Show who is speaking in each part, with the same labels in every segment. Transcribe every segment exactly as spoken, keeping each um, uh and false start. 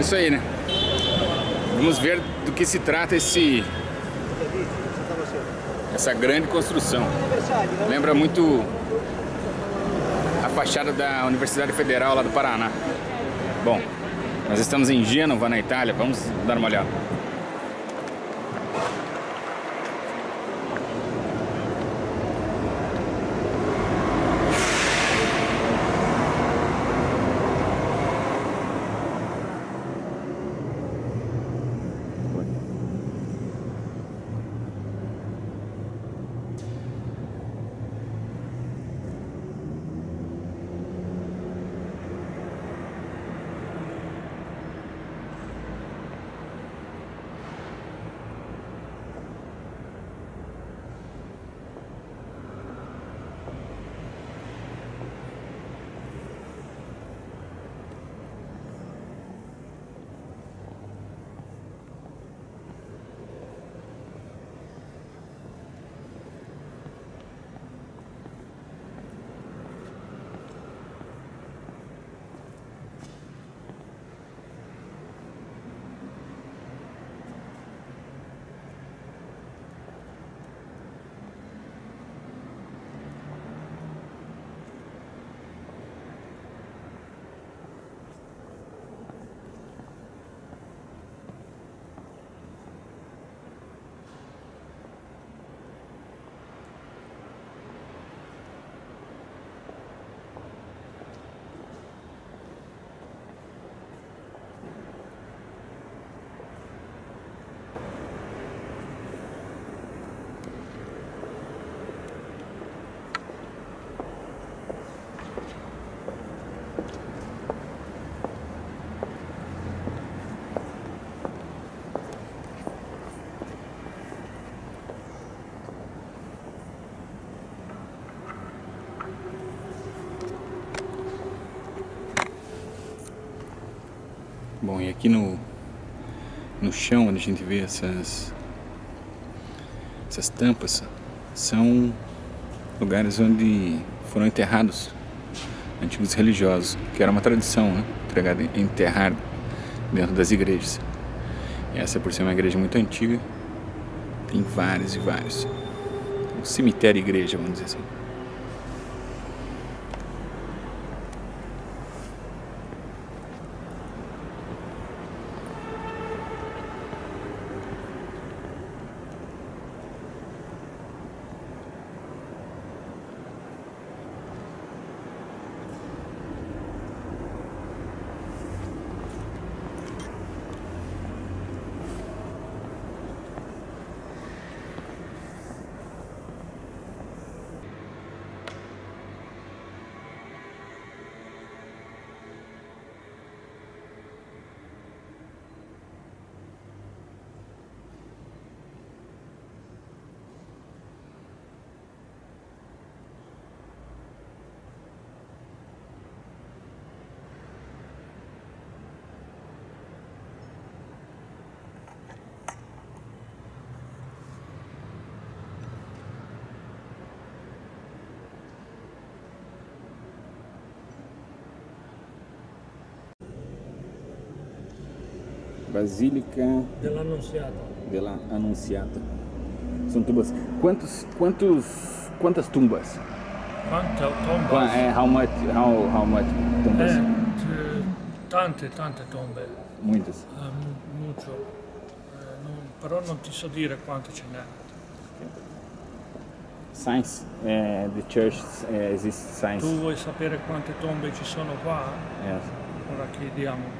Speaker 1: É isso aí, né? Vamos ver do que se trata esse essa grande construção. Lembra muito a fachada da Universidade Federal lá do Paraná. Bom, nós estamos em Gênova, na Itália. Vamos dar uma olhada. Bom, e aqui no, no chão, onde a gente vê essas, essas tampas, são lugares onde foram enterrados antigos religiosos, que era uma tradição, né? Enterrar dentro das igrejas. E essa, por ser uma igreja muito antiga, tem vários e vários. Um cemitério-igreja, vamos dizer assim. Basílica
Speaker 2: della Annunziata.
Speaker 1: della Annunziata. São tumbas. Quantos, quantos, quantas tumbas?
Speaker 2: Quante tombe?
Speaker 1: Qua- eh, how much, how, how much tumbas?
Speaker 2: Eh, t- tante, tante tombe.
Speaker 1: Muitas.
Speaker 2: Eh, mu- mucho. Eh, non- però non ti so dire quante ce n'è.
Speaker 1: Signs, eh, the church eh, exists signs.
Speaker 2: Tu vuoi sapere quante tombe ci sono qua?
Speaker 1: Yes.
Speaker 2: Ora chiediamo.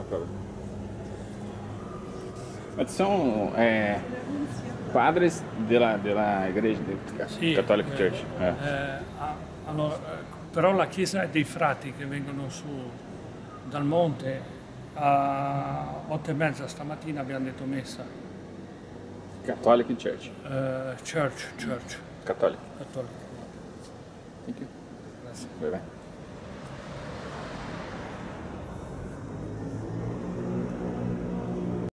Speaker 1: prova. Mas são é, padres della, della igreja de,
Speaker 2: Sì,
Speaker 1: Catholic
Speaker 2: eh,
Speaker 1: Church. Eh.
Speaker 2: eh, ah, allora, eh, però la chiesa è dei frati che vengono su dal monte a otto e mezza stamattina abbiamo detto messa.
Speaker 1: Catholic Church.
Speaker 2: Eh, church, church,
Speaker 1: Catholic.
Speaker 2: cattolica.
Speaker 1: Thank you.
Speaker 2: Grazie.
Speaker 1: Bye bye.